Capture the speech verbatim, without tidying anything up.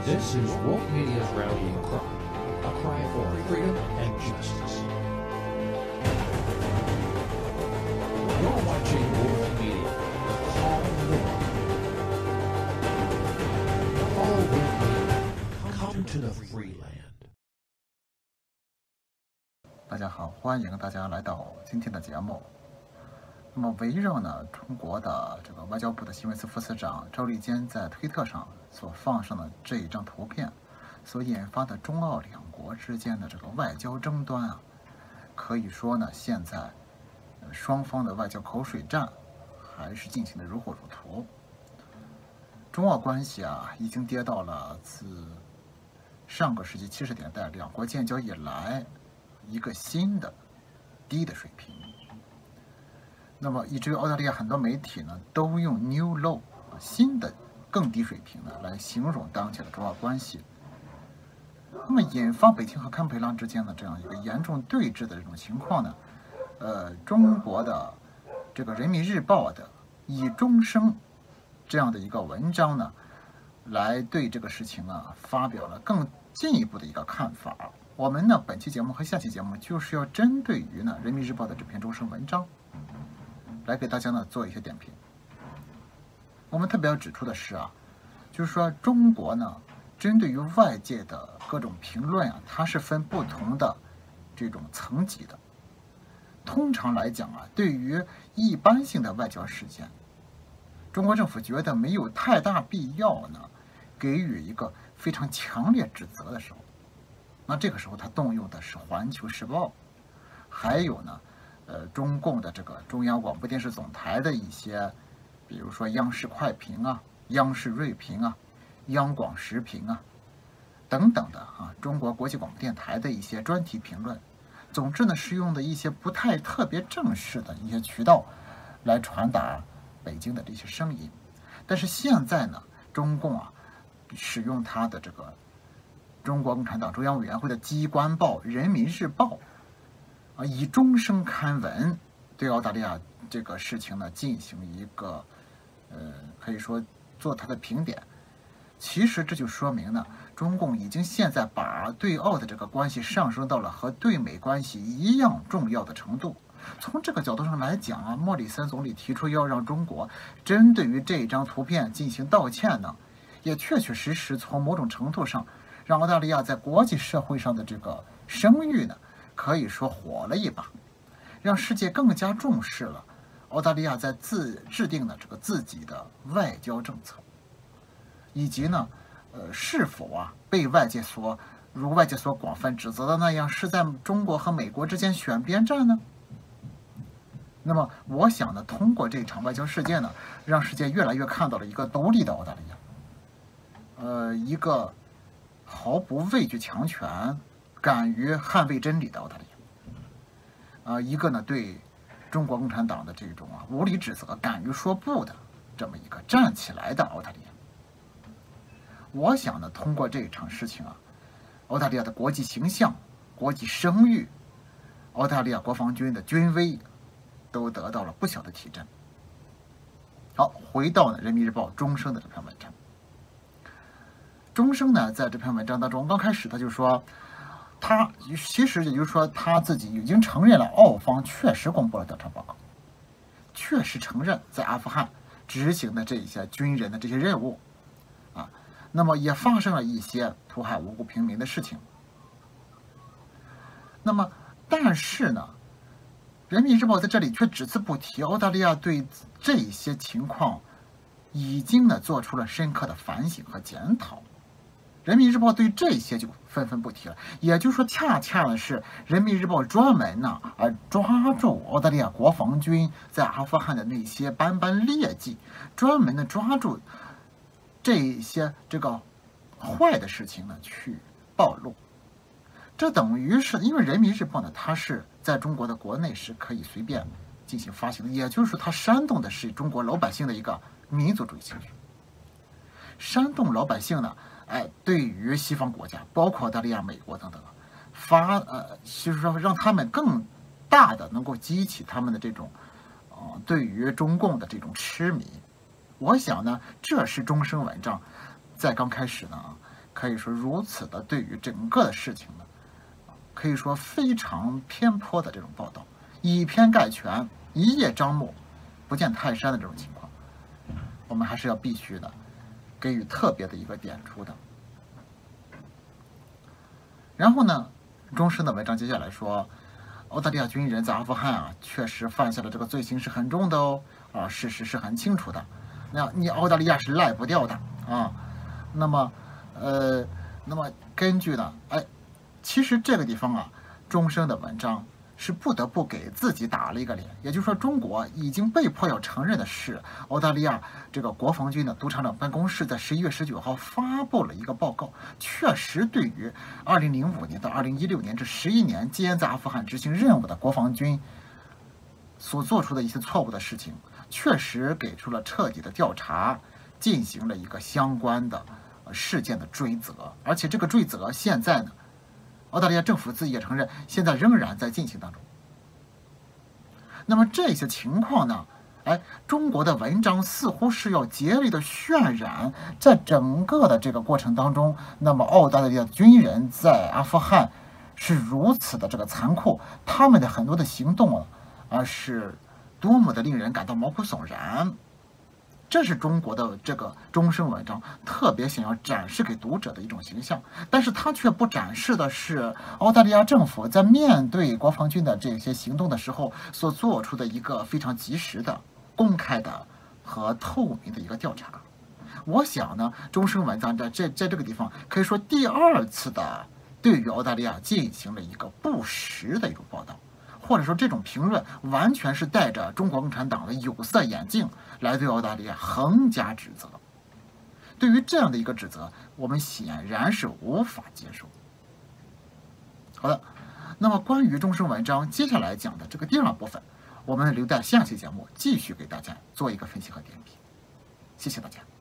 This is Woke Media's rallying cry, a cry for freedom and justice. You're watching Woke Media, Call the Follow Woke Media, come to the free land. 大家好，欢迎大家来到今天的节目。那么，围绕呢中国的这个外交部的新闻司副司长赵立坚在推特上所放上的这一张图片，所引发的中澳两国之间的这个外交争端啊，可以说呢，现在呃双方的外交口水战还是进行的如火如荼。中澳关系啊，已经跌到了自上个世纪七十年代两国建交以来一个新的低的水平。那么，以至于澳大利亚很多媒体呢，都用 new low 新的更低水平呢来形容当前的中澳关系。那么，引发北京和堪培拉之间的这样一个严重对峙的这种情况呢，呃，中国的这个《人民日报》的以中生这样的一个文章呢，来对这个事情啊发表了更进一步的一个看法。我们呢，本期节目和下期节目就是要针对于呢《人民日报》的这篇中生文章，来给大家呢做一些点评。我们特别要指出的是啊，就是说中国呢，针对于外界的各种评论啊，它是分不同的这种层级的。通常来讲啊，对于一般性的外交事件，中国政府觉得没有太大必要呢，给予一个非常强烈指责的时候，那这个时候他动用的是《环球时报》，还有呢。呃，中共的这个中央广播电视总台的一些，比如说央视快评啊、央视锐评啊、央广时评啊等等的啊，中国国际广播电台的一些专题评论。总之呢，是用的一些不太特别正式的一些渠道来传达北京的这些声音。但是现在呢，中共啊，使用它的这个中国共产党中央委员会的机关报《人民日报》。啊，以中生刊文对澳大利亚这个事情呢进行一个，呃，可以说做它的评点。其实这就说明呢，中共已经现在把对澳的这个关系上升到了和对美关系一样重要的程度。从这个角度上来讲啊，莫里森总理提出要让中国针对于这张图片进行道歉呢，也确确实实从某种程度上让澳大利亚在国际社会上的这个声誉呢。可以说火了一把，让世界更加重视了澳大利亚在自制定的这个自己的外交政策，以及呢，呃，是否啊被外界所如外界所广泛指责的那样，是在中国和美国之间选边站呢？那么，我想呢，通过这场外交事件呢，让世界越来越看到了一个独立的澳大利亚，呃，一个毫不畏惧强权。敢于捍卫真理的澳大利亚，啊，一个呢对中国共产党的这种啊无理指责敢于说不的这么一个站起来的澳大利亚。我想呢，通过这场事情啊，澳大利亚的国际形象、国际声誉、澳大利亚国防军的军威，都得到了不小的提振。好，回到呢《人民日报》中生的这篇文章，中生呢在这篇文章当中，刚开始他就说。他其实也就是说，他自己已经承认了，澳方确实公布了调查报告，确实承认在阿富汗执行的这些军人的这些任务，啊，那么也发生了一些屠害无辜平民的事情。那么，但是呢，《人民日报》在这里却只字不提澳大利亚对这些情况已经呢做出了深刻的反省和检讨。人民日报对这些就纷纷不提了，也就是说，恰恰的是人民日报专门呢啊抓住澳大利亚国防军在阿富汗的那些斑斑劣迹，专门的抓住这些这个坏的事情呢去暴露。这等于是因为人民日报呢，它是在中国的国内是可以随便进行发行的，也就是说，它煽动的是中国老百姓的一个民族主义情绪，煽动老百姓呢。哎，对于西方国家，包括澳大利亚、美国等等，发呃，就是说让他们更大的能够激起他们的这种，呃，对于中共的这种痴迷。我想呢，这是中生文章在刚开始呢可以说如此的对于整个的事情呢，可以说非常偏颇的这种报道，以偏概全，一叶障目，不见泰山的这种情况，我们还是要必须的给予特别的一个点出的。然后呢，中时的文章接下来说，澳大利亚军人在阿富汗啊，确实犯下的这个罪行是很重的哦，啊，事实是很清楚的，那你澳大利亚是赖不掉的啊。那么，呃，那么根据呢，哎，其实这个地方啊，中生的文章是不得不给自己打了一个脸，也就是说，中国已经被迫要承认的是，澳大利亚这个国防军的督察长办公室在十一月十九号发布了一个报告，确实对于二零零五年到二零一六年这十一年间在阿富汗执行任务的国防军所做出的一些错误的事情，确实给出了彻底的调查，进行了一个相关的事件的追责，而且这个追责现在呢，澳大利亚政府自己也承认，现在仍然在进行当中。那么这些情况呢，哎，中国的文章似乎是要竭力的渲染，在整个的这个过程当中，那么澳大利亚军人在阿富汗是如此的这个残酷，他们的很多的行动啊，啊是多么的令人感到毛骨悚然。这是中国的这个中生文章特别想要展示给读者的一种形象，但是他却不展示的是澳大利亚政府在面对国防军的这些行动的时候所做出的一个非常及时的、公开的和透明的一个调查。我想呢，中生文章在这在这个地方可以说第二次的对于澳大利亚进行了一个不实的一种报道。或者说这种评论完全是戴着中国共产党的有色眼镜来对澳大利亚横加指责。对于这样的一个指责，我们显然是无法接受。好的，那么关于中生文章接下来讲的这个第二部分，我们留在下期节目继续给大家做一个分析和点评。谢谢大家。